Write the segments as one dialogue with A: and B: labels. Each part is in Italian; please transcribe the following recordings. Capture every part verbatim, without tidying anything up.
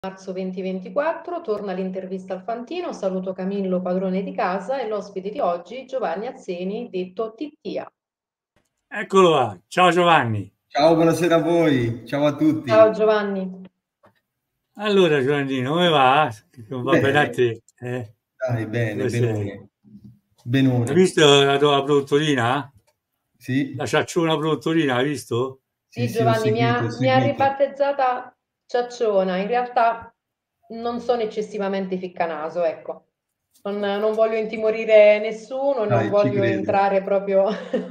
A: marzo duemilaventiquattro, torna l'intervista al Fantino. Saluto Camillo, padrone di casa, e l'ospite di oggi, Giovanni Azzeni, detto Tittia.
B: Eccolo là, ciao Giovanni.
C: Ciao, buonasera a voi, ciao a
A: Ciao
C: tutti.
A: Giovanni.
B: Allora Giovannino, come va? Non va bene a
C: Bene,
B: te? Eh?
C: dai, bene,
B: Dove sei?
C: benone,
B: Hai
C: benone.
B: visto la tua produttorina? La
C: Sì,
B: ciacciona produttorina, hai visto?
C: sì,
A: Sì,
C: sì, ho
A: Giovanni, mi
C: seguito, ho
A: ha, mi ha
C: seguito.
A: ribattezzata Ciacciona. In realtà non sono eccessivamente ficcanaso, ecco. Non, non voglio intimorire nessuno e non
C: Dai, ci
A: voglio
C: credo,
A: entrare proprio...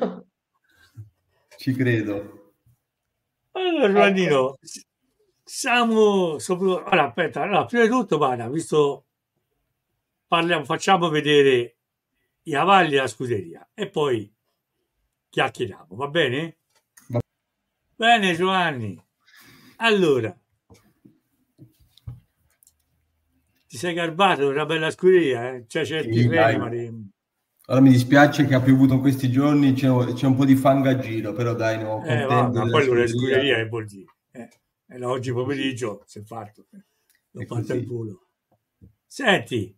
C: ci credo.
B: Allora
A: Ecco.
B: Giovannino, s- siamo sopra... Allora, aspetta, allora, prima di tutto, guarda, visto, parliamo, facciamo vedere i cavalli della scuderia e poi chiacchieriamo, va bene?
C: Va-
B: Bene Giovanni, allora, ti sei garbato una bella scuderia, eh? C'è certi
C: Sì,
B: freni,
C: dai.
B: ma... li-
C: Ora mi dispiace che ha piovuto in questi giorni, c'è c'è un po' di fango a giro, però dai, no,
B: Eh, vabbè,
C: contento
B: ma
C: della
B: poi allora
C: scuderia.
B: scuderia che vuol dire? Eh, e là oggi
C: È così,
B: pomeriggio si è fatto, l'ho
C: è
B: fatto al
C: così.
B: volo. Senti,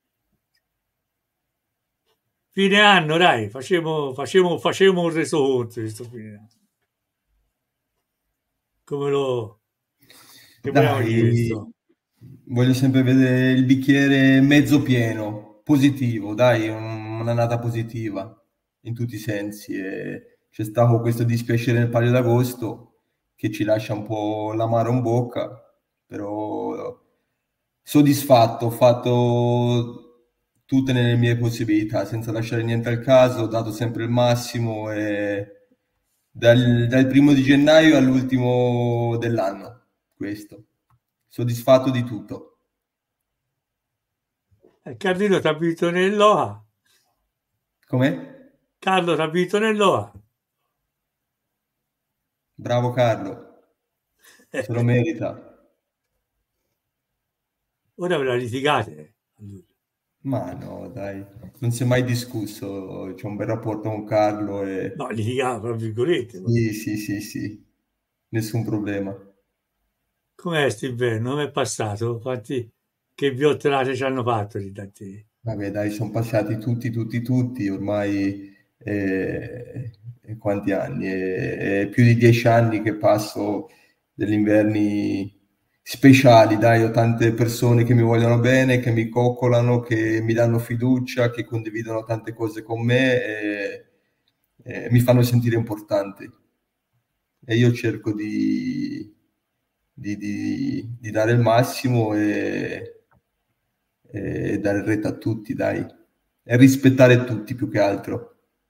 B: fine anno, dai, facciamo, facciamo, facciamo un resoconto di sto fine anno. Come lo, che vogliamo dire
C: Dai,
B: sto?
C: voglio sempre vedere il bicchiere mezzo pieno, positivo, dai, un- un'annata positiva in tutti i sensi. E c'è stato questo dispiacere nel Palio d'Agosto che ci lascia un po' l'amaro in bocca, però soddisfatto, ho fatto tutte le mie possibilità, senza lasciare niente al caso, ho dato sempre il massimo e dal, dal primo di gennaio all'ultimo dell'anno, questo. Soddisfatto di tutto.
B: Eh, Carlino ti ha vinto nell'O A,
C: Com'è?
B: Carlo ti ha vinto nell'O A.
C: Bravo Carlo, se lo merita.
B: Ora ve la litigate. Eh.
C: Ma no, dai, non si è mai discusso, c'è un bel rapporto con Carlo e
B: No, litigate, tra virgolette.
C: sì, sì, sì, sì, nessun problema.
B: Com'è st'inverno? Come è passato? Quanti, che viottelate ci hanno fatto di da te?
C: Vabbè, dai, sono passati tutti, tutti, tutti, ormai eh, eh, quanti anni? Eh, eh, più di dieci anni che passo degli inverni speciali, dai, ho tante persone che mi vogliono bene, che mi coccolano, che mi danno fiducia, che condividono tante cose con me e, e mi fanno sentire importante. E io cerco di, di, di- di dare il massimo e, e dare retta a tutti, dai, e rispettare tutti più che altro.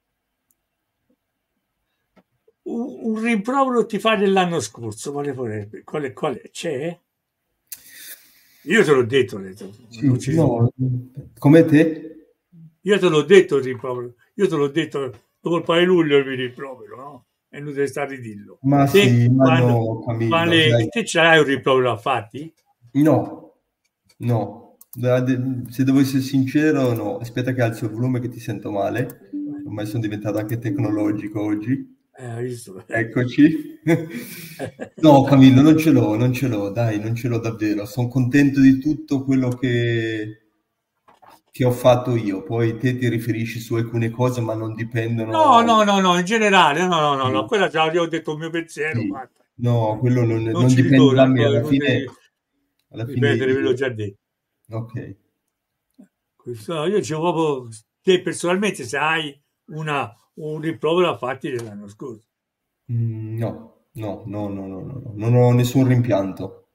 B: Un, un rimprovero ti fa dell'anno scorso, quale vorrebbe? Quale, quale? C'è? Io te l'ho detto, ho detto, non
C: Sì,
B: ci sono.
C: no, come te?
B: Io te l'ho detto il rimprovero, io te l'ho detto dopo il paio di luglio il rimprovero, no? È inutile stare a dirlo.
C: Ma
B: Te,
C: sì, ma
B: quando,
C: no, Camillo,
B: quale,
C: sai,
B: te ce l'hai un rimprovero a fatti?
C: no, no. Da- de- se devo essere sincero, no. Aspetta che alzo il volume che ti sento male. Ormai sono diventato anche tecnologico oggi.
B: Eh, hai visto?
C: Eccoci. No, Camillo, non ce l'ho, non ce l'ho, dai, non ce l'ho davvero. Sono contento di tutto quello che, che ho fatto io. Poi te ti riferisci su alcune cose, ma non
B: No,
C: dipendono.
B: no, no, no, in generale, no, no, no, no,
C: Sì,
B: quella già io ho detto il mio pensiero,
C: sì.
B: fatta.
C: No, quello non,
B: Non
C: non
B: ci
C: dipende
B: ritorno,
C: da me.
B: tanto è
C: Alla
B: inutile
C: fine, alla fine
B: ripetere, ve l'ho
C: io.
B: già detto.
C: Ok.
B: Questo, no, io dicevo proprio, te personalmente se hai una, un rimprovero a fatti dell'anno scorso.
C: Mm, no, no, no, no, no, no, no. Non ho nessun rimpianto.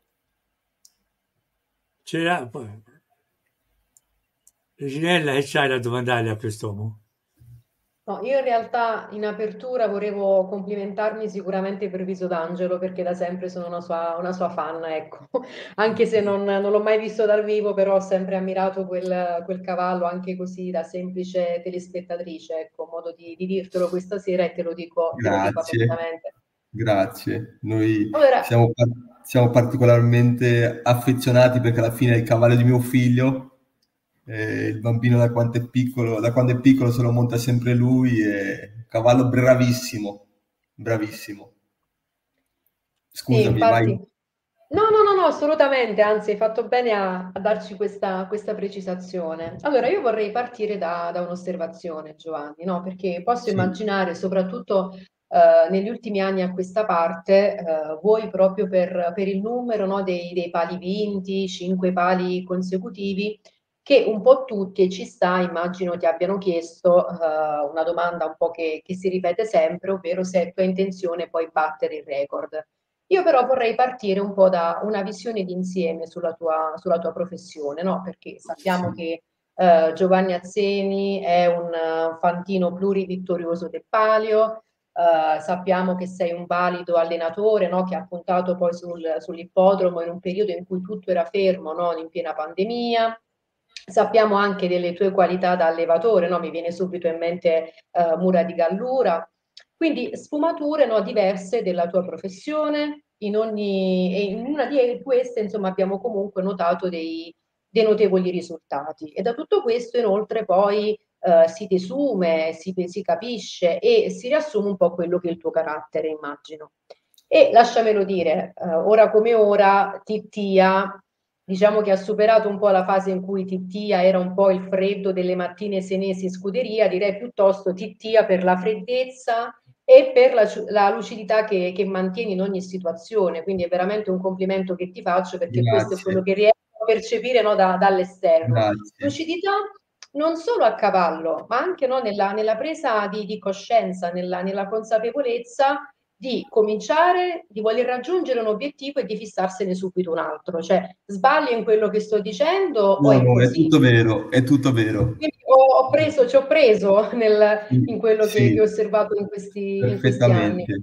B: C'era, poi, Reginella, che c'hai da domandare a quest'uomo?
A: No, io in realtà in apertura volevo complimentarmi sicuramente per Viso d'Angelo perché da sempre sono una sua, una sua fan, ecco. Anche se non, non l'ho mai visto dal vivo, però ho sempre ammirato quel, quel cavallo anche così da semplice telespettatrice, ecco, modo di, di dirtelo questa sera e te lo dico, te lo dico
C: Grazie,
A: apertamente.
C: grazie. Noi
A: Allora,
C: siamo, par- siamo particolarmente affezionati perché alla fine è il cavallo di mio figlio. Eh, il bambino da quando è piccolo, da quando è piccolo se lo monta sempre lui. È cavallo bravissimo, bravissimo.
A: sì,
C: Scusami, vai.
A: infatti. No, no, no, no, assolutamente, anzi hai fatto bene a, a darci questa, questa precisazione. Allora, io vorrei partire da, da un'osservazione, Giovanni, no? Perché posso
C: Sì,
A: immaginare, soprattutto eh, negli ultimi anni a questa parte, eh, voi proprio per, per il numero, no, dei, dei pali vinti, cinque pali consecutivi, che un po' tutti, e ci sta, immagino ti abbiano chiesto eh, una domanda un po' che, che si ripete sempre, ovvero se è tua intenzione poi battere il record. Io però vorrei partire un po' da una visione d'insieme sulla tua, sulla tua professione, no? Perché sappiamo
C: sì,
A: che eh, Giovanni Azzeni è un eh, fantino plurivittorioso del palio, eh, sappiamo che sei un valido allenatore, no? Che ha puntato poi sul- sull'ippodromo in un periodo in cui tutto era fermo, no? In piena pandemia. Sappiamo anche delle tue qualità da allevatore, no? Mi viene subito in mente eh, Mura di Gallura. Quindi sfumature, no, diverse della tua professione, in ogni, e in una di queste, insomma, abbiamo comunque notato dei, dei notevoli risultati. E da tutto questo, inoltre, poi eh, si desume, si, si capisce e si riassume un po' quello che è il tuo carattere, immagino. E lasciamelo dire, eh, ora come ora, Tittia, diciamo che ha superato un po' la fase in cui Tittia era un po' il freddo delle mattine senesi in scuderia, direi piuttosto Tittia per la freddezza e per la, la lucidità che, che mantieni in ogni situazione. Quindi è veramente un complimento che ti faccio perché questo è quello
C: grazie,
A: che riesco a percepire, no, da, dall'esterno.
C: grazie.
A: Lucidità non solo a cavallo, ma anche, no, nella, nella presa di, di coscienza, nella, nella consapevolezza di cominciare, di voler raggiungere un obiettivo e di fissarsene subito un altro. Cioè, sbaglio in quello che sto dicendo o
C: No,
A: è
C: no, è
A: così?
C: tutto vero, è tutto vero.
A: Quindi ho, ho preso, ci ho preso nel, in
C: Sì,
A: quello che, che ho
C: sì,
A: osservato in questi, in questi anni.
C: perfettamente.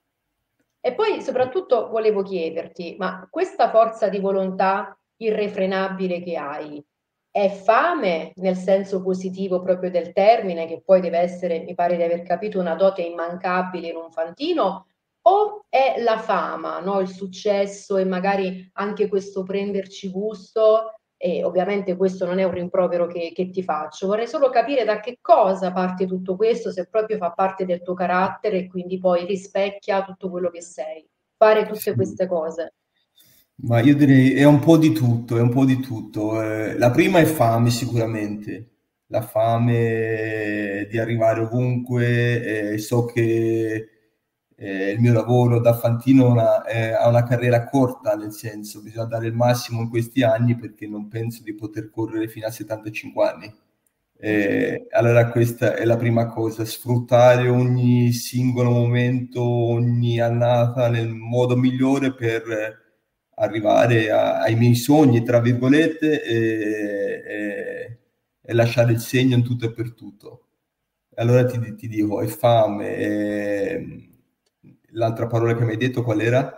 A: E poi soprattutto volevo chiederti, ma questa forza di volontà irrefrenabile che hai, è fame nel senso positivo proprio del termine, che poi deve essere, mi pare di aver capito, una dote immancabile in un fantino, o è la fama, no? Il successo e magari anche questo prenderci gusto? E ovviamente questo non è un rimprovero che, che ti faccio, vorrei solo capire da che cosa parte tutto questo, se proprio fa parte del tuo carattere e quindi poi rispecchia tutto quello che sei, fare tutte
C: Sì.
A: queste cose.
C: Ma io direi è un po' di tutto, è un po' di tutto. Eh, la prima è fame sicuramente, la fame di arrivare ovunque. Eh, so che eh, il mio lavoro da fantino una- è- ha una carriera corta, nel senso bisogna dare il massimo in questi anni perché non penso di poter correre fino a settantacinque anni. Eh, allora questa è la prima cosa, sfruttare ogni singolo momento, ogni annata nel modo migliore per arrivare a- ai miei sogni, tra virgolette, e, e- e lasciare il segno in tutto e per tutto. Allora ti, ti dico, è fame. e- L'altra parola che mi hai detto qual era?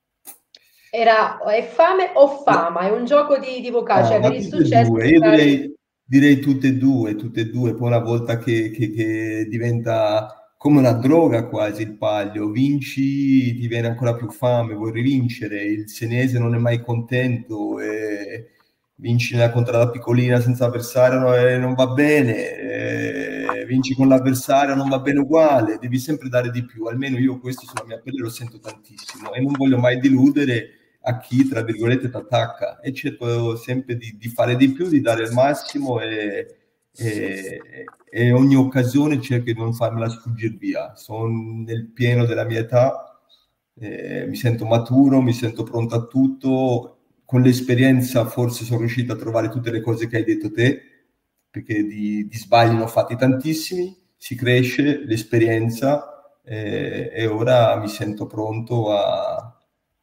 A: Era è fame o fama? È un gioco di, di vocali,
C: No,
A: cioè
C: ma
A: per il
C: tutte e
A: successo
C: due, io
A: magari
C: direi, direi tutte e due, tutte e due, poi una volta che, che- che diventa come una droga quasi il Palio, vinci, ti viene ancora più fame, vuoi rivincere, il senese non è mai contento, e vinci nella contrada piccolina senza avversario no, e non va bene, e vinci con l'avversario non va bene uguale, devi sempre dare di più, almeno io questo sulla mia pelle lo sento tantissimo e non voglio mai deludere a chi, tra virgolette, ti attacca e cerco sempre di, di, fare di più, di dare il massimo e, e, e ogni occasione cerco di non farmela sfuggire via. Sono nel pieno della mia età, eh, mi sento maturo, mi sento pronto a tutto. Con l'esperienza forse sono riuscito a trovare tutte le cose che hai detto te, perché di, di sbagli ne ho fatti tantissimi, si cresce, l'esperienza eh, e ora mi sento pronto a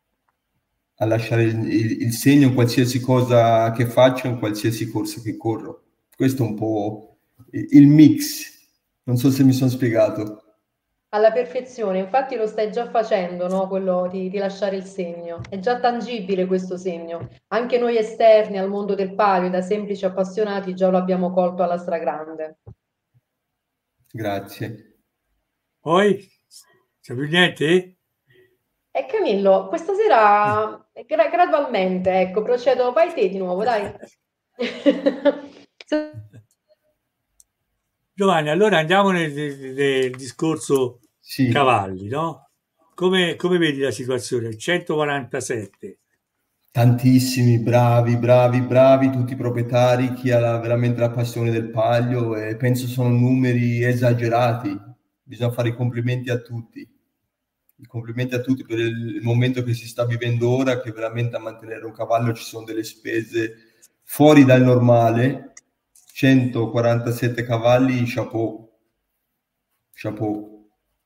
C: a lasciare il, il, il segno in qualsiasi cosa che faccio, in qualsiasi corsa che corro. Questo è un po' il, il mix. Non so se mi sono spiegato.
A: alla perfezione, infatti lo stai già facendo, no? Quello di, di lasciare il segno. È già tangibile questo segno. Anche noi esterni al mondo del palio, da semplici appassionati, già lo abbiamo colto alla stragrande.
C: Grazie.
B: Poi, c'è più niente?
A: E Camillo, questa sera gra- gradualmente, ecco, procedo, vai te di nuovo, dai.
B: Giovanni, allora andiamo nel, nel- nel discorso
C: Sì,
B: cavalli, no? Come, come vedi la situazione? centoquarantasette.
C: tantissimi, bravi, bravi, bravi, tutti proprietari, chi ha la, veramente la passione del Palio, e penso sono numeri esagerati. Bisogna fare i complimenti a tutti. I complimenti a tutti per il, il momento che si sta vivendo ora, che veramente a mantenere un cavallo ci sono delle spese fuori dal normale. centoquarantasette cavalli, chapeau. Chapeau.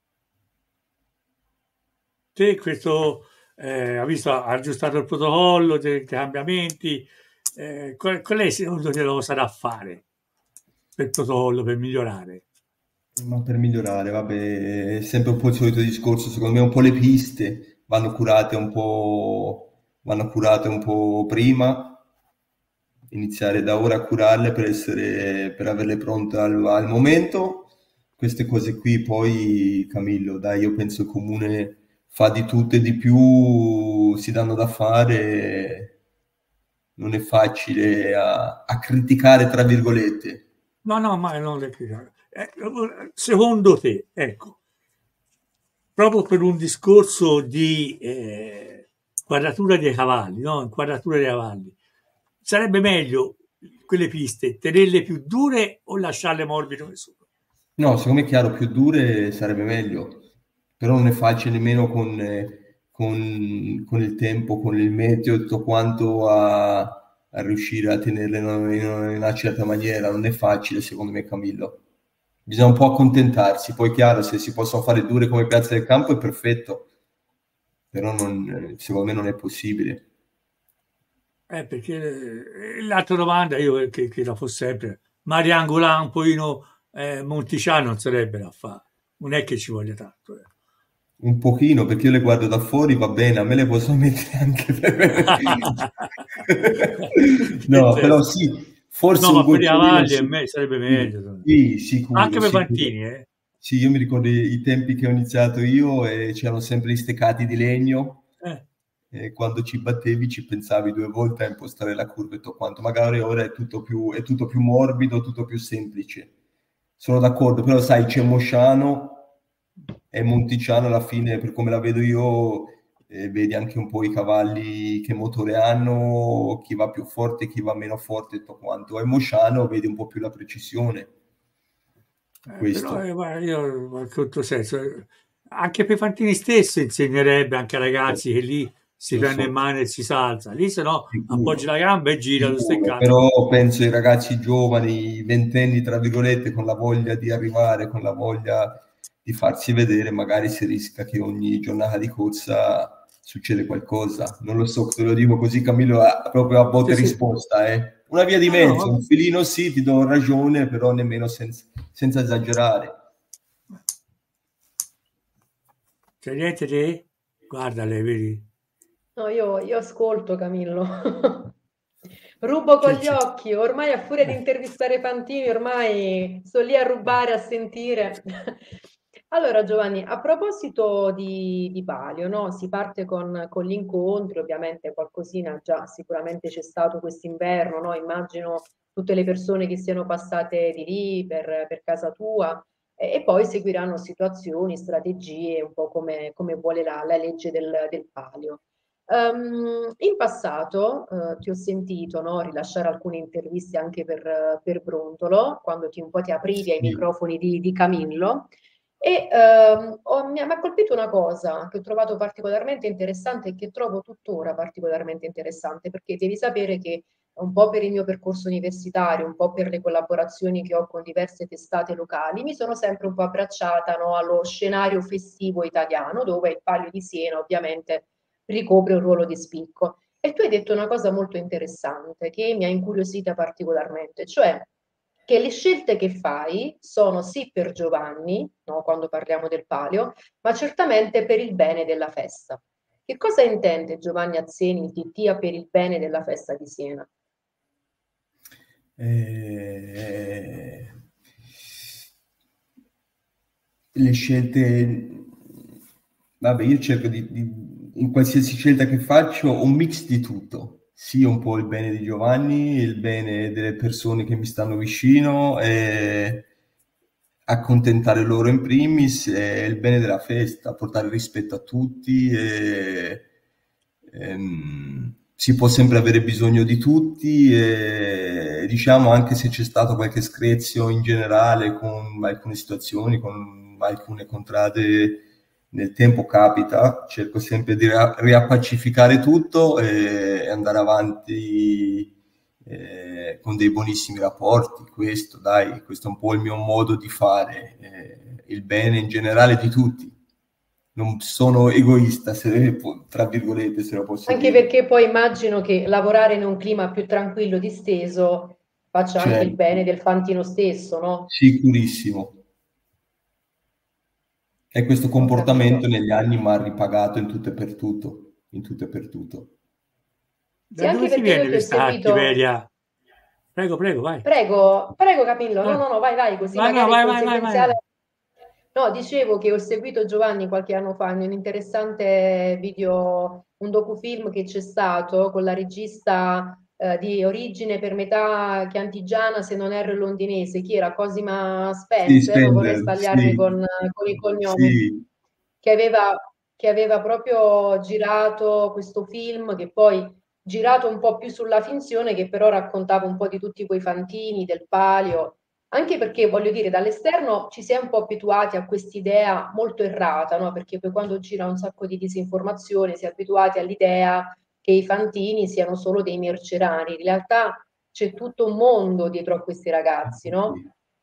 B: Te questo eh, ha visto, ha aggiustato il protocollo dei cambiamenti, eh, qual, qual è secondo te lo sarà fare per il protocollo per migliorare?
C: Ma per migliorare, vabbè, è sempre un po' il solito discorso, secondo me un po' le piste vanno curate un po', vanno curate un po' prima, iniziare da ora a curarle per essere, per averle pronte al, al momento. Queste cose qui poi, Camillo, dai, io penso il comune fa di tutto e di più, si danno da fare, non è facile a, a criticare, tra virgolette.
B: No, no, ma non le criticare. Eh, secondo te, ecco, proprio per un discorso di eh, quadratura dei cavalli, no? Inquadratura dei cavalli, sarebbe meglio quelle piste tenerle più dure o lasciarle morbide come sono?
C: No, secondo me è chiaro, più dure sarebbe meglio, però non è facile nemmeno con, eh, con, con il tempo, con il meteo e tutto quanto a, a riuscire a tenerle in una, in una certa maniera. Non è facile, secondo me, Camillo. Bisogna un po' accontentarsi. Poi, chiaro, se si possono fare dure come Piazza del Campo è perfetto, però non, secondo me non è possibile.
B: Eh, perché eh, l'altra domanda, io che, che la fo sempre, Mariangola un pochino eh, Monticiano non sarebbe da fare, non è che ci voglia tanto. Eh.
C: Un pochino, perché io le guardo da fuori, va bene, a me le posso mettere anche per... No, però sì, forse
B: no,
C: un
B: ma per i
C: gocciolino
B: cavalli
C: sì.
B: me, sarebbe meglio.
C: Sì, sicuro,
B: Anche per
C: sicuro.
B: Fantini, eh.
C: Sì, io mi ricordo i, i tempi che ho iniziato io e c'erano sempre gli steccati di legno.
B: Eh.
C: E quando ci battevi ci pensavi due volte a impostare la curva e tutto quanto. Magari ora è tutto più, è tutto più morbido, tutto più semplice. Sono d'accordo, però sai, c'è Mosciano e Monticiano alla fine, per come la vedo io, eh, vedi anche un po' i cavalli che motore hanno, chi va più forte, chi va meno forte e tutto quanto. E Mosciano vedi un po' più la precisione.
B: Eh, però eh, guarda, io in tutto senso, eh, anche per Fantini stesso insegnerebbe anche ai ragazzi che lì si
C: Lo
B: prende
C: so.
B: in mano e si salza, lì se no
C: Sicuro,
B: appoggi la gamba e gira lo
C: sicuro,
B: steccato.
C: però penso ai ragazzi giovani, i ventenni, tra virgolette, con la voglia di arrivare, con la voglia di farsi vedere, magari si rischia che ogni giornata di corsa succede qualcosa. Non lo so, te lo dico così, Camillo, a- proprio a botta e
B: Sì, sì.
C: risposta, eh. Una via di
B: No, no,
C: mezzo, un filino sì, ti do ragione, però nemmeno senza, senza esagerare.
B: c'è niente te? Guardale, vedi?
A: No, io, io ascolto Camillo. Rubo con
B: C'è,
A: gli
B: c'è.
A: occhi, ormai a furia di
B: Eh,
A: intervistare Fantini, ormai sto lì a rubare, a sentire. Allora, Giovanni, a proposito di, di Palio, no? Si parte con, con gli incontri, ovviamente qualcosina già sicuramente c'è stato quest'inverno, no? Immagino tutte le persone che siano passate di lì per, per casa tua e, e poi seguiranno situazioni, strategie, un po' come, come vuole la, la legge del, del Palio. Um, in passato eh, ti ho sentito, no, rilasciare alcune interviste anche per, per Brontolo, quando ti, un po' ti aprivi ai
C: Sì.
A: microfoni di, di Camillo, e ehm, ho- mi ha mi ha colpito una cosa che ho trovato particolarmente interessante e che trovo tuttora particolarmente interessante, perché devi sapere che un po' per il mio percorso universitario, un po' per le collaborazioni che ho con diverse testate locali, mi sono sempre un po' abbracciata, no, allo scenario festivo italiano, dove il Palio di Siena ovviamente ricopre un ruolo di spicco. E tu hai detto una cosa molto interessante che mi ha incuriosita particolarmente, cioè che le scelte che fai sono sì per Giovanni, no, quando parliamo del Palio, ma certamente per il bene della festa. Che cosa intende Giovanni Azzeni di Tia per il bene della festa di Siena?
C: Eh, le scelte, vabbè, io cerco di, di- in qualsiasi scelta che faccio, un mix di tutto, sì, un po' il bene di Giovanni, il bene delle persone che mi stanno vicino, e accontentare loro in primis, e il bene della festa, portare rispetto a tutti, e, ehm, si può sempre avere bisogno di tutti e diciamo anche se c'è stato qualche screzio in generale con alcune situazioni, con alcune contrade nel tempo capita, cerco sempre di riappacificare tutto e andare avanti eh, con dei buonissimi rapporti. Questo, dai, questo è un po' il mio modo di fare eh, il bene in generale di tutti. Non sono egoista, se, tra virgolette, se lo posso
A: Anche
C: dire.
A: perché poi immagino che lavorare in un clima più tranquillo, disteso, faccia anche il
C: Certo,
A: bene del fantino stesso, no?
C: sicurissimo. E questo
A: Ho
C: comportamento
A: capito.
C: negli anni mi ha ripagato in tutto e per tutto, in tutto e per tutto.
A: Sì,
B: Da
A: anche
B: dove ti
A: perché io
B: viene
A: ti ho
B: questa
A: seguito.
B: cattiveria? Prego, prego, vai.
A: Prego, prego Camillo, no,
B: Ah,
A: no, no, vai, vai, così
B: vai, no,
A: magari
B: vai, vai, vai, vai, vai.
A: conseguenziale. No, dicevo che ho seguito Giovanni qualche anno fa in un interessante video, un docufilm che c'è stato con la regista eh, di origine per metà chiantigiana, se non erro londinese, chi era? Cosima
C: Sì,
A: Spencer, non vorrei
C: Spender,
A: sbagliarmi
C: sì,
A: con, con i cognomi,
C: sì,
A: che aveva, che aveva proprio girato questo film che poi girato un po' più sulla finzione, che però raccontava un po' di tutti quei fantini del palio, anche perché voglio dire, dall'esterno ci si è un po' abituati a quest'idea molto errata, no? Perché poi quando gira un sacco di disinformazione si è abituati all'idea che i fantini siano solo dei mercenari. In realtà c'è tutto un mondo dietro a questi ragazzi, no?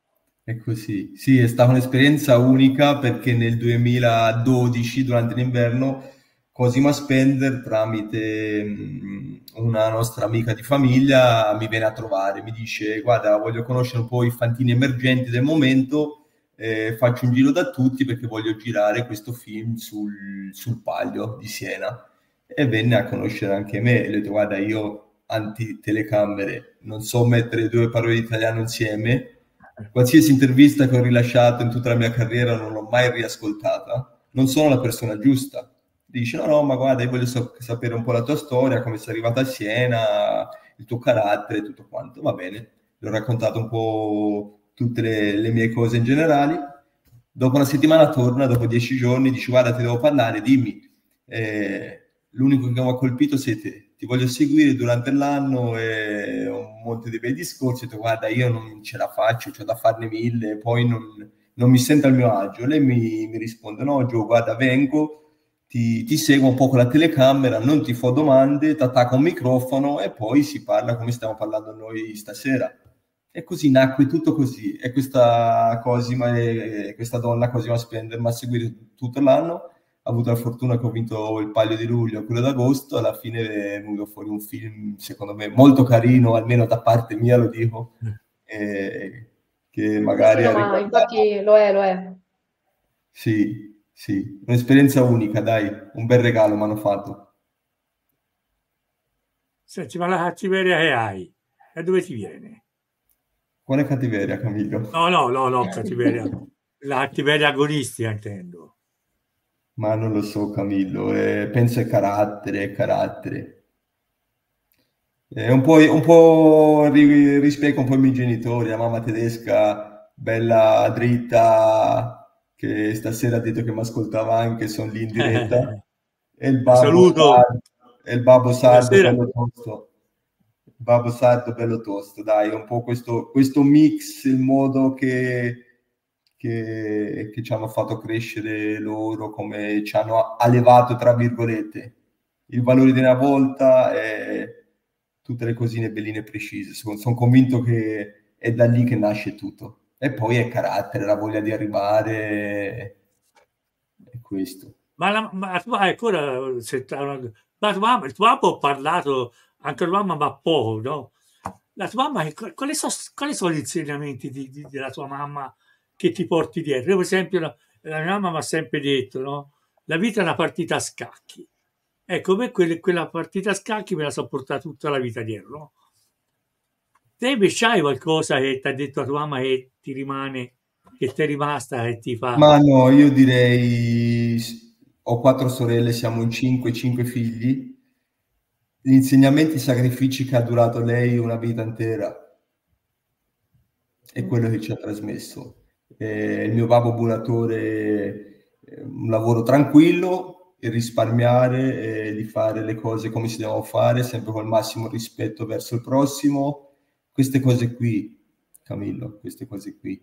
C: è così. Sì, è stata un'esperienza unica perché nel duemiladodici, durante l'inverno, Cosima Spender, tramite mh, una nostra amica di famiglia, mi viene a trovare, mi dice: guarda, voglio conoscere un po' i fantini emergenti del momento, eh, faccio un giro da tutti perché voglio girare questo film sul, sul Palio di Siena. E venne a conoscere anche me e le ho detto: guarda, io anti-telecamere, non so mettere due parole di italiano insieme. Qualsiasi intervista che ho rilasciato in tutta la mia carriera non l'ho mai riascoltata. Non sono la persona giusta. Dice: no, no, ma guarda, io voglio so- sapere un po' la tua storia, come sei arrivata a Siena, il tuo carattere, tutto quanto. Va bene, le ho raccontato un po' tutte le, le mie cose in generale. Dopo una settimana torna, dopo dieci giorni, dice: guarda, ti devo parlare, dimmi. Eh, l'unico che mi ha colpito sei te. Ti voglio seguire durante l'anno e ho un monte di bei discorsi. Ho detto: guarda, io non ce la faccio, ho da farne mille, poi non, non mi sento al mio agio. Lei mi, mi risponde: no, Gio, guarda, vengo, ti, ti seguo un po' con la telecamera, non ti fo domande, ti attacco un microfono e poi si parla come stiamo parlando noi stasera. E così nacque tutto così. E questa Cosima, e questa donna Cosima Spender mi ha seguito tutto l'anno. Ha avuto la fortuna che ho vinto il Palio di Luglio e quello d'agosto. Alla fine è venuto fuori un film, secondo me, molto carino, almeno da parte mia lo dico, eh, che
A: Sì, sì,
C: magari
A: no,
C: ha
A: ma
C: riguardato.
A: infatti lo è, lo è.
C: Sì, sì, un'esperienza unica, dai, un bel regalo mi hanno fatto.
B: Senti, ma la cattiveria che hai, da dove ti viene?
C: Quale cattiveria, Camillo?
B: No, no, no, no, cattiveria. La cattiveria agonistica intendo.
C: Ma non lo so, Camillo, eh, penso è carattere, è carattere. È un po', un po' ri- rispecchia un po' i miei genitori, la mamma tedesca, bella dritta, che stasera ha detto che mi ascoltava anche, sono lì in diretta, e il
B: La
C: babbo
B: saluto,
C: sardo, e il babbo sardo
B: buonasera.
C: bello tosto, il babbo sardo bello tosto, dai, è un po' questo, questo mix, il modo che, che, che ci hanno fatto crescere loro, come ci hanno allevato, tra virgolette, il valore di una volta e tutte le cosine belline e precise. Sono, sono convinto che è da lì che nasce tutto. E poi è carattere, la voglia di arrivare, è questo.
B: Ma, la, ma tua, ecco, ora, se, ma tua mamma, il tuo babbo ho parlato, anche la mamma, ma poco, no? La tua mamma, che- quali sono, quali sono gli insegnamenti di- di- della tua mamma che ti porti dietro? Io, per esempio, la, la mia mamma mi ha sempre detto, no? La vita è una partita a scacchi. Ecco, per quelle- quella partita a scacchi me la so portata tutta la vita dietro, no? Te invece hai qualcosa che ti ha detto la tua mamma che ti rimane, che ti è rimasta e ti fa...
C: Ma no, io direi, ho quattro sorelle, siamo in cinque, cinque figli. Gli insegnamenti, i sacrifici che ha durato lei una vita intera è quello che ci ha trasmesso. Eh, il mio babbo buratore, eh, un lavoro tranquillo, e risparmiare e di fare le cose come si devono fare, sempre col massimo rispetto verso il prossimo. Queste cose qui, Camillo, queste cose qui.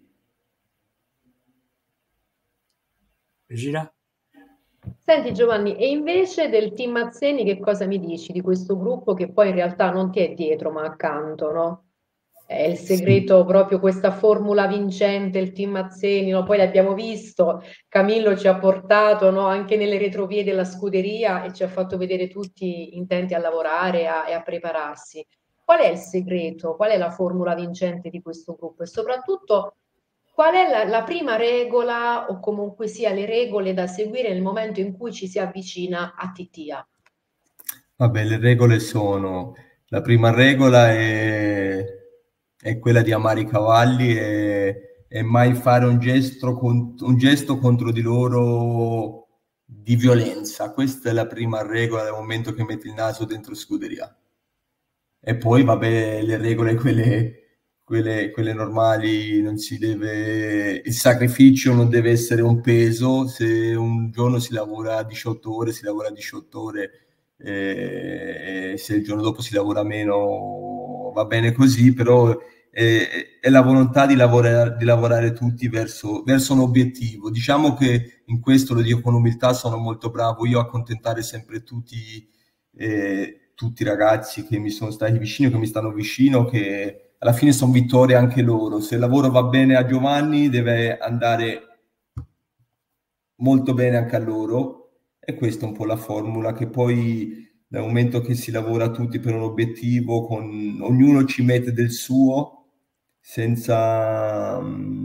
B: Regina?
A: Senti Giovanni, e invece del team Mazzeni che cosa mi dici di questo gruppo che poi in realtà non ti è dietro ma accanto, no? È il
C: Sì.
A: segreto proprio questa formula vincente, il team Mazzeni, no? Poi l'abbiamo visto, Camillo ci ha portato, no? Anche nelle retrovie della scuderia e ci ha fatto vedere tutti intenti a lavorare a- e a prepararsi. Qual è il segreto? Qual è la formula vincente di questo gruppo? E soprattutto qual è la, la prima regola o comunque sia le regole da seguire nel momento in cui ci si avvicina a Titia?
C: Vabbè, le regole sono, la prima regola è, è quella di amare i cavalli e, e mai fare un gesto, con- un gesto contro di loro di violenza. Questa è la prima regola dal momento che metti il naso dentro scuderia. E poi, vabbè, le regole, quelle, quelle, quelle normali, non si deve, il sacrificio non deve essere un peso. Se un giorno si lavora diciotto ore, si lavora diciotto ore, eh, se il giorno dopo si lavora meno, va bene così, però è, è la volontà di lavorare, di lavorare tutti verso, verso un obiettivo. Diciamo che in questo, lo dico con umiltà, sono molto bravo io a accontentare sempre tutti, eh, tutti i ragazzi che mi sono stati vicino, che mi stanno vicino, che alla fine sono vittorie anche loro. Se il lavoro va bene a Giovanni, deve andare molto bene anche a loro, e questa è un po' la formula, che poi dal momento che si lavora tutti per un obiettivo, con, ognuno ci mette del suo, senza,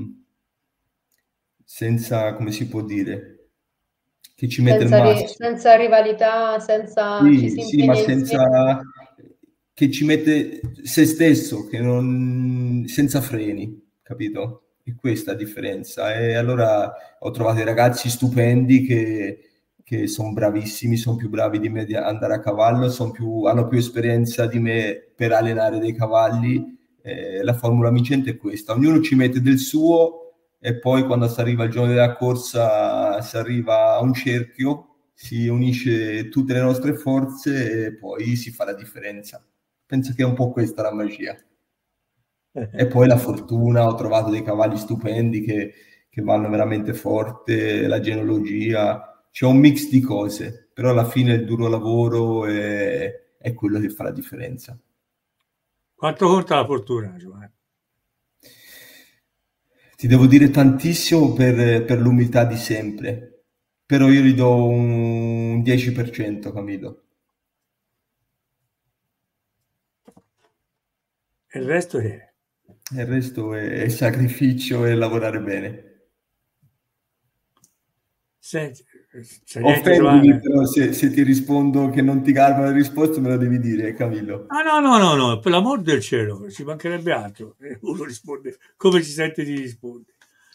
C: senza, come si può dire, che ci mette il
A: Senza, ri-
C: massimo.
A: senza rivalità, senza ci
C: Sì,
A: si
C: sì, ma
A: impegna insieme.
C: senza che ci mette se stesso, che non, senza freni, capito? E questa è la differenza. E allora ho trovato dei ragazzi stupendi che, che sono bravissimi, sono più bravi di me di andare a cavallo, son più, hanno più esperienza di me per allenare dei cavalli. Eh, la formula vincente è questa: ognuno ci mette del suo e poi quando si arriva il giorno della corsa si arriva a un cerchio, si unisce tutte le nostre forze e poi si fa la differenza. Penso che è un po' questa la magia. E poi la fortuna, ho trovato dei cavalli stupendi che, che vanno veramente forte, la genealogia, c'è un mix di cose, però alla fine il duro lavoro è, è quello che fa la differenza.
B: Quanto conta la fortuna, Giovanni?
C: Ti devo dire tantissimo per, per l'umiltà di sempre, però io gli do un dieci per cento, Camillo.
B: E il resto è...
C: Il resto è, è sacrificio e lavorare bene.
B: Senti, c'è niente,
C: Offendimi,
B: Giovanni?
C: però se, se ti rispondo che non ti garba la risposta me lo devi dire, Camillo.
B: Ah no, no, no, no, per l'amor del cielo, ci mancherebbe altro. E uno risponde come si sente di rispondere.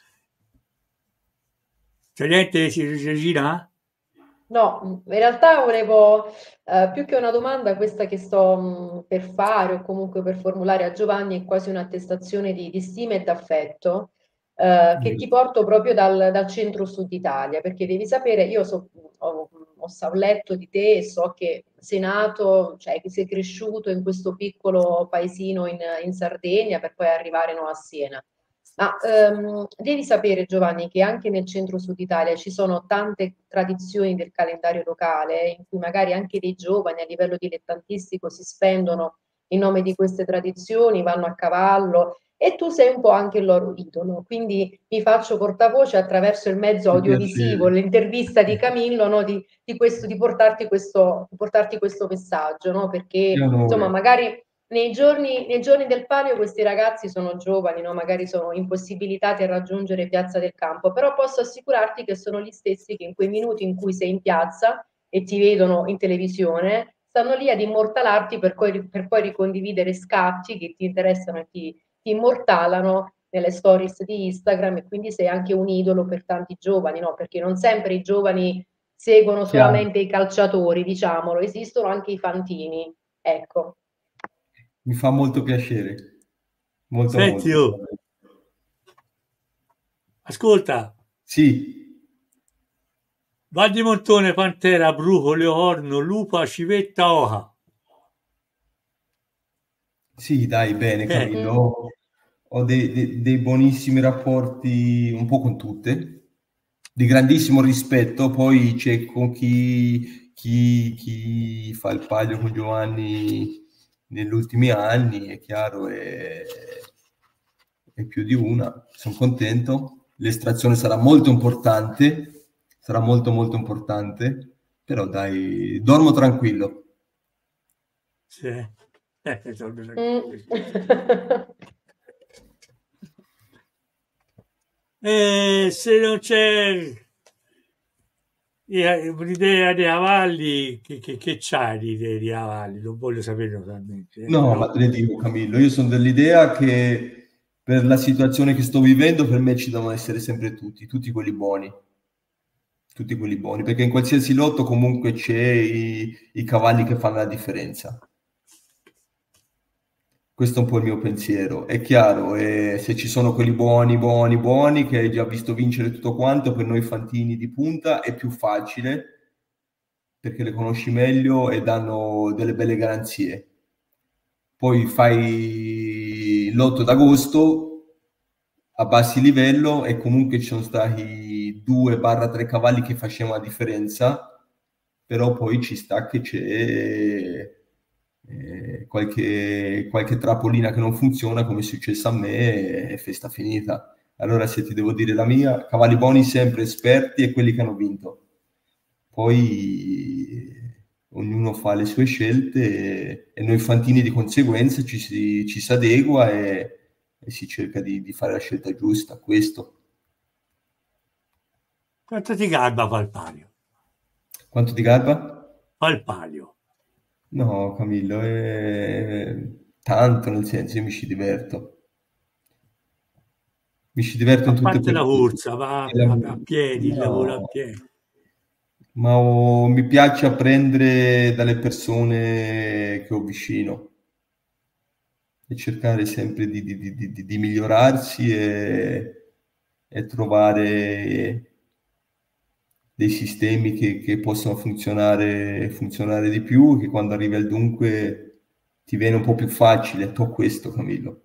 B: C'è niente, Regina?
A: No, in realtà volevo, eh, più che una domanda, questa che sto mh, per fare o comunque per formulare a Giovanni è quasi un'attestazione di, di stima e d'affetto, eh, che ti porto proprio dal, dal centro-sud Italia, perché devi sapere, io so- ho, ho sa- ho letto di te e so che sei nato, cioè che sei cresciuto in questo piccolo paesino in, in Sardegna per poi arrivare, no, a Siena. Ma ehm, devi sapere, Giovanni, che anche nel centro-sud Italia ci sono tante tradizioni del calendario locale, in cui magari anche dei giovani a livello dilettantistico si spendono in nome di queste tradizioni, vanno a cavallo e tu sei un po' anche il loro idolo. Quindi mi faccio portavoce attraverso il mezzo
C: Che
A: audiovisivo,
C: piacere.
A: l'intervista di Camillo, no, di, di questo, di portarti questo, di portarti questo messaggio, no?
C: Che
A: Perché insomma,
C: onore.
A: magari nei giorni, nei giorni del palio questi ragazzi sono giovani, no? Magari sono impossibilitati a raggiungere Piazza del Campo, però posso assicurarti che sono gli stessi che in quei minuti in cui sei in piazza e ti vedono in televisione, stanno lì ad immortalarti per poi, per poi ricondividere scatti che ti interessano e ti, ti immortalano nelle stories di Instagram, e quindi sei anche un idolo per tanti giovani, no? Perché non sempre i giovani seguono
C: Chiaro.
A: solamente i calciatori, diciamolo, esistono anche i fantini. Ecco.
C: Mi fa molto piacere. Molto,
B: Senti,
C: molto.
B: oh, ascolta,
C: Sì,
B: Val di Montone, Pantera, Bruco, Leocorno, Lupa, Civetta, Oca.
C: Sì, dai, bene
B: Eh,
C: Camillo,
A: Mm.
C: ho, ho dei, dei- dei buonissimi rapporti un po' con tutte, di grandissimo rispetto, poi c'è con chi, chi- chi fa il palio con Giovanni negli ultimi anni, è chiaro, è, è più di una, sono contento, l'estrazione sarà molto importante, sarà molto molto importante, però dai, dormo tranquillo.
B: sì. Eh, torno
A: Mm.
B: tranquillo. E se non c'è eh, un'idea dei cavalli, che, che, che c'hai di idee di cavalli? Non voglio sapere totalmente, eh,
C: No, ma
B: però
C: te ne dico Camillo, io sono dell'idea che per la situazione che sto vivendo, per me ci devono essere sempre tutti, tutti quelli buoni, tutti quelli buoni, perché in qualsiasi lotto comunque c'è i, i cavalli che fanno la differenza. Questo è un po' il mio pensiero. È chiaro, eh, se ci sono quelli buoni, buoni, buoni, che hai già visto vincere tutto quanto, per noi fantini di punta è più facile, perché le conosci meglio e danno delle belle garanzie. Poi fai l'otto d'agosto a bassi livello e comunque ci sono stati due tre cavalli che facevano la differenza, però poi ci sta che c'è eh, qualche, qualche trappolina che non funziona, come è successo a me, è festa finita. Allora, se ti devo dire la mia, cavalli buoni sempre esperti e quelli che hanno vinto. Poi ognuno fa le sue scelte e, e noi fantini di conseguenza ci si, ci si adegua e, e si cerca di, di fare la scelta giusta. Questo.
B: quanto ti garba fa il palio?
C: Quanto ti garba?
B: Fa il palio.
C: No, Camillo, è tanto nel senso, io mi ci diverto. Mi ci diverto
B: A
C: in tutto e
B: parte
C: per
B: la
C: tutto.
B: corsa, va
C: E
B: a,
C: la-
B: a piedi, il lavoro a
C: No,
B: piedi.
C: ma ho- mi piace apprendere dalle persone che ho vicino e cercare sempre di, di- di- di- di migliorarsi e, e trovare dei sistemi che, che possono funzionare, funzionare di più, che quando arrivi al dunque ti viene un po' più facile. To questo, Camillo.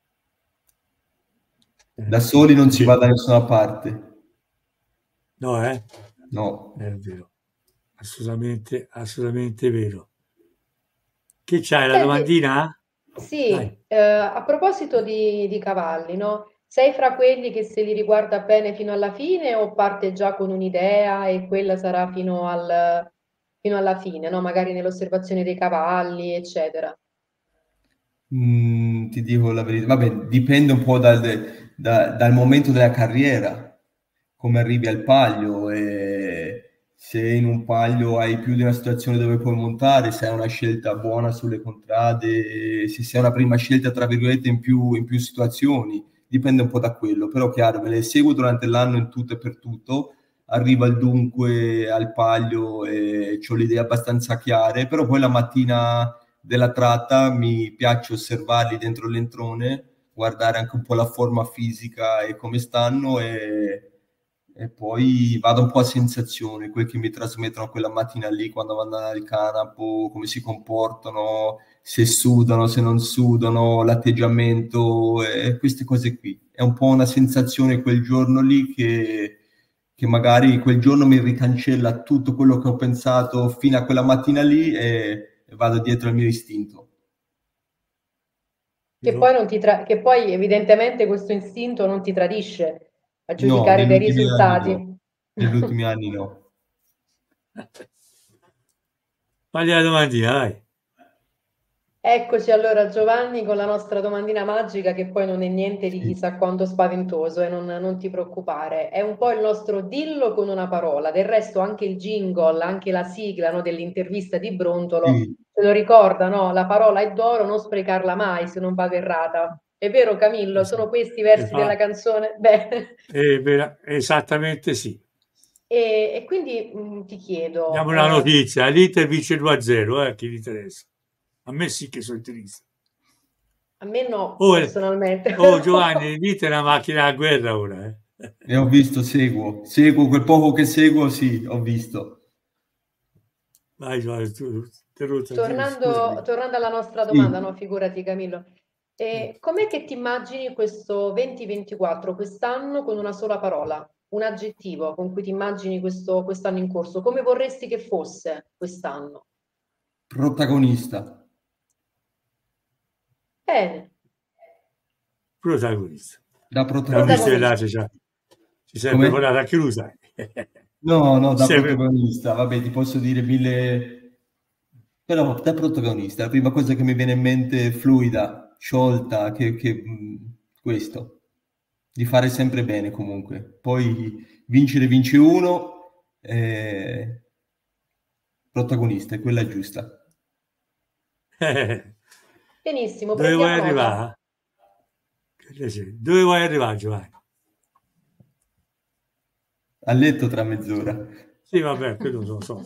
C: Da
B: Eh,
C: soli non si va
B: sì.
C: da nessuna parte.
B: No, eh?
C: No.
B: È vero. Assolutamente, assolutamente vero. Che c'hai, la
A: Senti,
B: domandina? Dai.
A: sì, eh, a proposito di, di cavalli, no? Sei fra quelli che se li riguarda bene fino alla fine o parte già con un'idea e quella sarà fino al- fino alla fine, no? Magari nell'osservazione dei cavalli, eccetera.
C: Mm, ti dico la verità, vabbè, dipende un po' dal, da- dal momento della carriera, come arrivi al palio e se in un palio hai più di una situazione dove puoi montare, se hai una scelta buona sulle contrade, se sei una prima scelta, tra virgolette, in più, in più situazioni, dipende un po' da quello, però chiaro, me le seguo durante l'anno in tutto e per tutto, arrivo al dunque, al palio e ho le idee abbastanza chiare, però poi la mattina della tratta mi piace osservarli dentro l'entrone, guardare anche un po' la forma fisica e come stanno e, e poi vado un po' a sensazione, quel che mi trasmettono quella mattina lì quando vanno al canapo, come si comportano, se sudano, se non sudano, l'atteggiamento e queste cose qui. È un po' una sensazione quel giorno lì che, che magari quel giorno mi ricancella tutto quello che ho pensato fino a quella mattina lì e, e vado dietro al mio istinto.
A: Che poi,
B: Vero?
A: non ti tra- che poi evidentemente questo istinto non ti tradisce a
C: No,
A: giudicare
C: negli
A: dai
C: ultimi anni no.
A: risultati.
C: Negli ultimi anni no.
B: Fagli la domandina, dai.
A: Eccoci allora Giovanni con la nostra domandina magica che poi non è niente di
C: Sì,
A: chissà quanto spaventoso e non, non ti preoccupare, è un po' il nostro dillo con una parola, del resto anche il jingle, anche la sigla, no, dell'intervista di Brontolo,
C: sì,
A: se lo ricorda, no? La parola è d'oro, non sprecarla mai se non vado errata. È vero Camillo, sono
B: Esatto.
A: questi i
B: E
A: versi della
B: fa-
A: canzone? Beh,
B: è vera- esattamente sì.
A: e, e quindi mh, ti chiedo,
B: Diamo una
A: eh,
B: notizia, l'Inter vince due a zero, eh, a chi gli interessa. A me sì che sono interista.
A: a me no,
B: Oh, eh,
A: personalmente,
B: oh
A: però...
B: Giovanni, l'Inter è una macchina da guerra ora, eh.
C: E ho visto, seguo, seguo quel poco che seguo, sì, ho visto.
B: Vai, vai, tu,
A: tornando, tornando alla nostra domanda, sì. No, figurati Camillo. E com'è che ti immagini questo venti ventiquattro, quest'anno, con una sola parola, un aggettivo con cui ti immagini questo quest'anno in corso? Come vorresti che fosse quest'anno?
C: Protagonista.
A: Bene.
B: Protagonista.
C: Da
B: protagonista. Ci, ci sei preparato anche lui, sai.
C: No, no, da Sempre... protagonista. Vabbè, ti posso dire mille... Però da protagonista, la prima cosa che mi viene in mente è fluida, sciolta, che, che questo. Di fare sempre bene comunque. Poi vincere vince uno, eh... protagonista, è quella giusta.
A: Benissimo,
B: dove vuoi arrivare? Dove vuoi arrivare, Giovanni?
C: A letto tra mezz'ora.
B: Sì, vabbè, quello non lo so.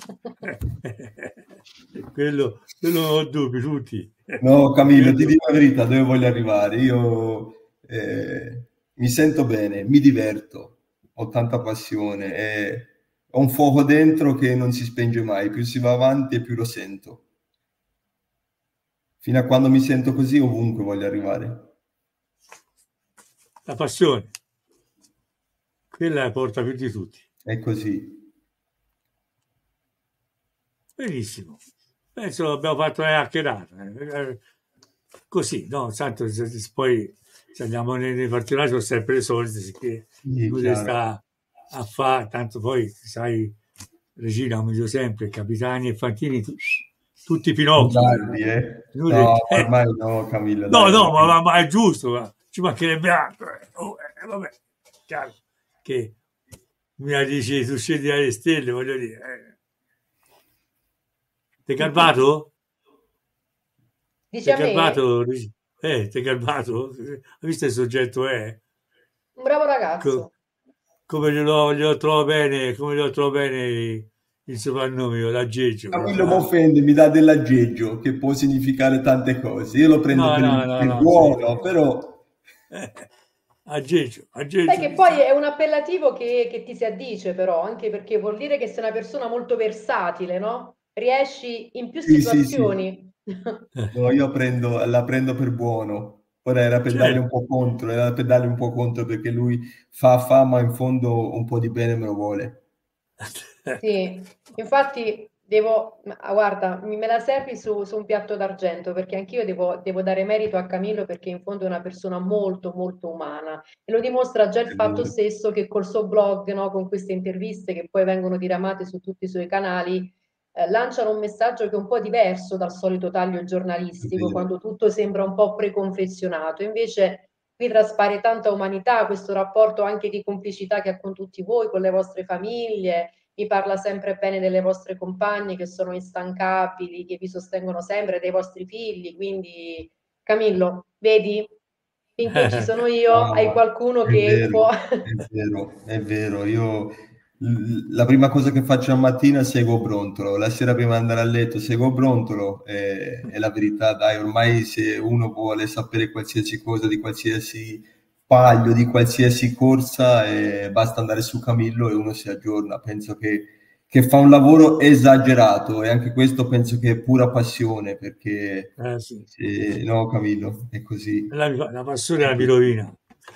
B: quello, quello non ho dubbi, tutti.
C: No, Camillo, ti dico la verità, dove voglio arrivare? Io eh, mi sento bene, mi diverto, ho tanta passione, eh, ho un fuoco dentro che non si spenge mai, più si va avanti e più lo sento. Fino a quando mi sento così, ovunque voglio arrivare.
B: La passione, quella la porta più di tutti.
C: È così.
B: Benissimo. Penso abbiamo fatto una chiacchierata. Così, no? Tanto poi se andiamo nei, nei particolari sono sempre le solite che sì, sta a fare, tanto poi sai, Regina, come dico sempre, Capitani e Fantini, tu, tutti Pinocchio.
C: Dardi, eh? No, ormai no, Camillo.
B: No, dai, no, ma, ma è giusto, ma ci mancherebbe altro. Eh. Oh, eh, vabbè, chiaro che mi dici tu scendi dalle stelle, voglio dire. Eh. Ti è garbato?
A: Dice
B: ti è garbato? Eh, ti è garbato? Hai visto il soggetto è?
A: Un bravo ragazzo.
B: Co- come glielo, glielo trovo bene, come glielo trovo bene il soprannome, l'aggeggio.
C: Camillo mi offende, mi dà dell'aggeggio, che può significare tante cose. Io lo prendo
B: no,
C: per,
B: no,
C: il,
B: no,
C: per
B: no,
C: buono,
B: sì.
C: però...
B: Eh, aggeggio, aggeggio.
A: Sai che poi è un appellativo che, che ti si addice però, anche perché vuol dire che sei una persona molto versatile, no? Riesci in più
C: sì,
A: situazioni.
C: Sì, sì. No, io prendo, la prendo per buono. Ora era per
B: certo.
C: dargli un po' contro, era per dargli un po' contro perché lui fa fa, ma in fondo un po' di bene me lo vuole.
A: Sì, infatti devo, guarda, me la servi su, su un piatto d'argento perché anch'io devo, devo dare merito a Camillo perché in fondo è una persona molto molto umana e lo dimostra già il fatto stesso che col suo blog, no, con queste interviste che poi vengono diramate su tutti i suoi canali, eh, lanciano un messaggio che è un po' diverso dal solito taglio giornalistico, quando tutto sembra un po' preconfezionato. Invece qui traspare tanta umanità, questo rapporto anche di complicità che ha con tutti voi, con le vostre famiglie. Mi parla sempre bene delle vostre compagne che sono instancabili, che vi sostengono sempre, dei vostri figli. Quindi, Camillo, vedi, finché ci sono io, ah, hai qualcuno
C: è
A: che
C: vero,
A: può.
C: È vero, è vero. Io la prima cosa che faccio la mattina seguo Brontolo, la sera prima di andare a letto seguo Brontolo. E, e la verità, dai, ormai se uno vuole sapere qualsiasi cosa di qualsiasi paglio, di qualsiasi corsa, eh, basta andare su Camillo e uno si aggiorna. Penso che, che fa un lavoro esagerato e anche questo penso che è pura passione perché
B: eh, sì.
C: se, no Camillo, è così.
B: La, la passione la mi rovina.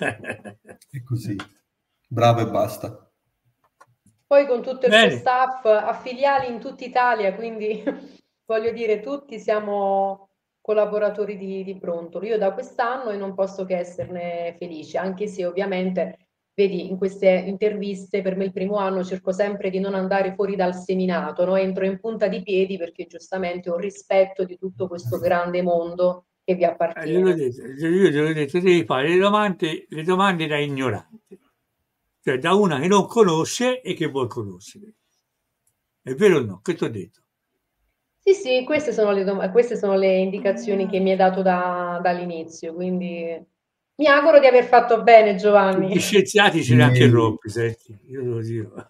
C: È così, bravo e basta.
A: Poi con tutto il Bene. suo staff ha filiali in tutta Italia, quindi voglio dire, tutti siamo collaboratori di, di Brontolo. Io da quest'anno e non posso che esserne felice, anche se ovviamente, vedi, in queste interviste per me il primo anno cerco sempre di non andare fuori dal seminato, no? Entro in punta di piedi perché giustamente ho rispetto di tutto questo grande mondo che vi appartiene.
B: Eh, detto, io te l'ho detto, devi fare le domande, le domande da ignorante, cioè da una che non conosce e che vuol conoscere. È vero o no? Che ti ho detto?
A: Sì, sì, queste sono le, dom- queste sono le indicazioni che mi hai dato da, dall'inizio, quindi mi auguro di aver fatto bene, Giovanni.
B: Gli scienziati ce li anche rompi, senti, io te lo dico.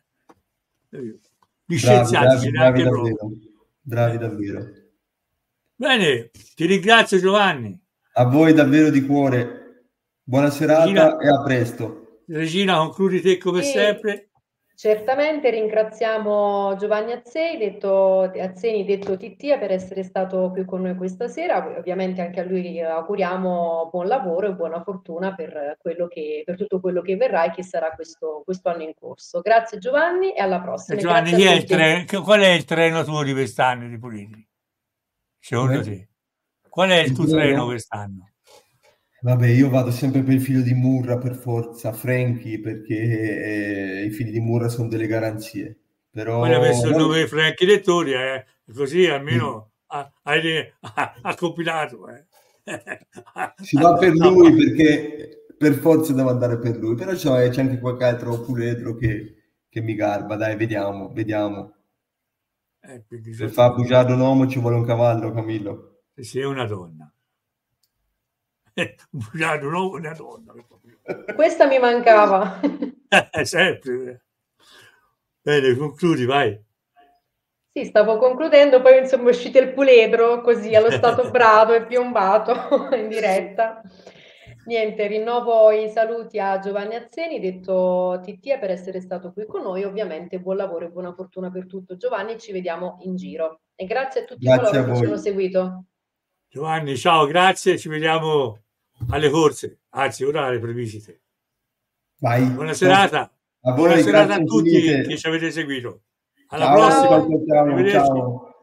B: Gli scienziati ce li anche rompi.
C: Bravi davvero.
B: Bene, ti ringrazio Giovanni.
C: A voi davvero di cuore. Buona serata Regina, e a presto.
B: Regina, concludi te come
A: Sì,
B: sempre.
A: certamente ringraziamo Giovanni Azzei, detto, Azzeni, detto Tittia, per essere stato qui con noi questa sera. Ovviamente anche a lui auguriamo buon lavoro e buona fortuna per, quello che, per tutto quello che verrà e che sarà questo, questo anno in corso. Grazie Giovanni e alla
B: E
A: prossima. E
B: Giovanni,
A: grazie
B: chi
A: a
B: è il
A: tutti.
B: treno, qual è il treno tuo di quest'anno di Politici? Secondo
C: Come?
B: te? Qual è il
C: Il
B: tuo treno
C: treno?
B: quest'anno?
C: Vabbè, io vado sempre per il figlio di Murra per forza, Frankie, perché eh, i figli di Murra sono delle garanzie.
B: Poi ha
C: Però
B: messo il nome
C: no,
B: di Franchi Dettori, eh, così
C: sì,
B: almeno ha, hai- ha- ha compilato. Eh.
C: si va per
B: No,
C: lui
B: ma-
C: perché per forza devo andare per lui. Però c'è, c'è anche qualche altro puledro che, che mi garba. Dai, vediamo, vediamo.
B: eh, quindi
C: Per
B: sono
C: far
B: tutti.
C: bugiare un uomo ci vuole un cavallo, Camillo.
B: Se sei una donna. Un uomo e una donna.
A: Questa mi mancava.
B: Eh, sempre. Bene, concludi, vai.
A: Sì, stavo concludendo, poi insomma è uscito il puledro così allo stato brado e piombato in diretta. Niente, rinnovo i saluti a Giovanni Azzeni, detto Tittia, per essere stato qui con noi. Ovviamente buon lavoro e buona fortuna per tutto, Giovanni, ci vediamo in giro. E grazie a tutti
C: Grazie a
A: coloro che ci hanno
C: voi.
A: seguito.
B: Giovanni, ciao, grazie, ci vediamo alle corse, anzi ora alle previsite.
C: Vai,
B: Buona
C: top.
B: serata,
C: A
B: buona
C: voi,
B: serata
C: grazie
B: a tutti che
C: infinite.
B: ci avete seguito. Alla
C: Ciao,
B: prossima,
A: Ciao.
C: ciao, ciao,
B: arrivederci.
C: ciao.